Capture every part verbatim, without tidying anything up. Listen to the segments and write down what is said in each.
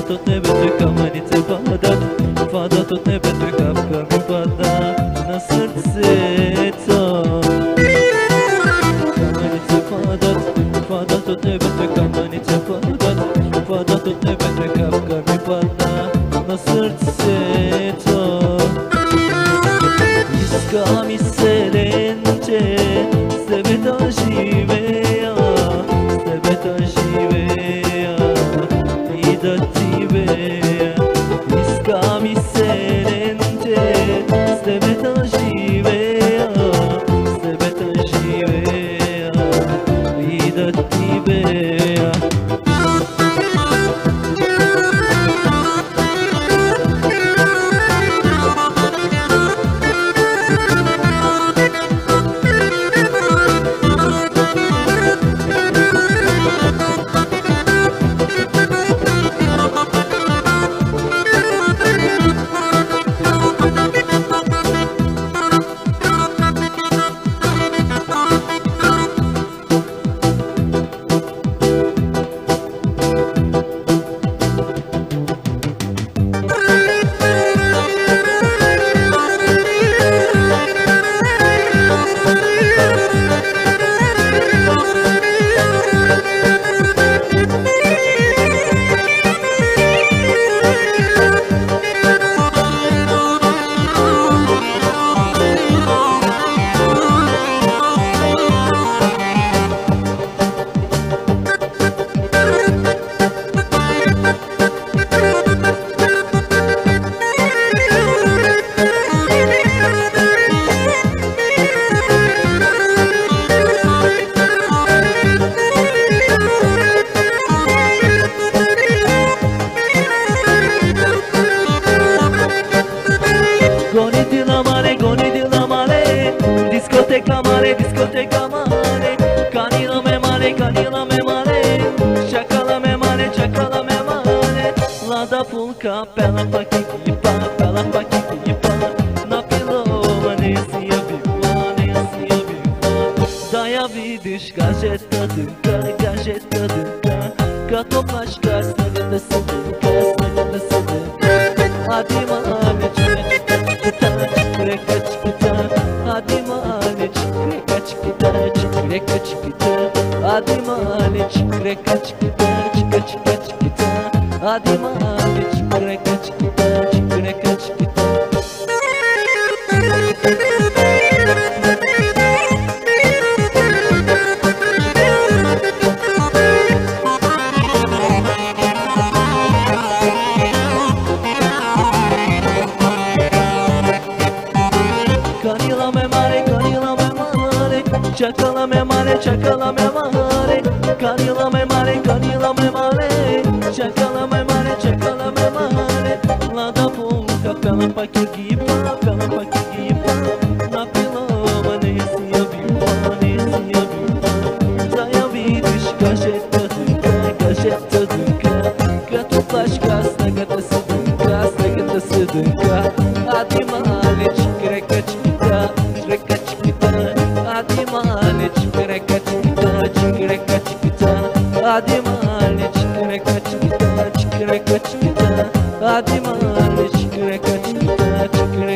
tot ne bete kamenice padat, fada tot ne bete kapka mi pada na srce to. Kamenice padat, fada tot ne bete kamenice padat, fada tot ne bete kapka mi pada na srce to. Iska mi serence, sebe to živeja, sebe to živeja, i da ti veja. Iska mi serence, sebe to živeja, sebe to živeja, i da ti veja. Goni dila mare, goni dila mare, discoteca mare, discoteca mare, canila me mare, canila me mare, chacala me mare, chacala me mare, la da pulca, pela pa kikipa, pela pa kikipa, na piloma nesse aviva, nesse aviva, daia vidiš gazeta dynka, gazeta dynka, kato plaška, snagada se dynka, snagada se dynka, adi mame čeka, Reka čikita, adi manič, reka čikita, reka čikita, adi manič, reka čikita, čika čika čikita, adi manič, reka čikita, čika reka čikita. Canila me mare, canila me mare, chacala me mare, chacala me mare, canila me mare, canila me mare, chacala me mare, chacala me mare, la da punca, pela pa kikipa, pela pa kikipa, na piloma nesse aviva, nesse aviva, daia vidiš gazeta dynka, gazeta dynka, gato plaška, snagata se dynka, snagata se dynka, adi manič, reka čikita, reka čikita, adi manič, reka čikita, reka čikita, adi manič, reka čikita, reka čikita, adi manič, reka čikita,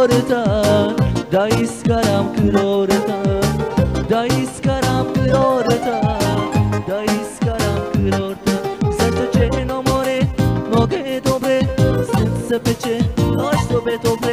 curorta, da iskaram curorta, da iskaram curorta, da iskaram curorta. Să ce no more, no che dobre, senza pece, no sto be dobre.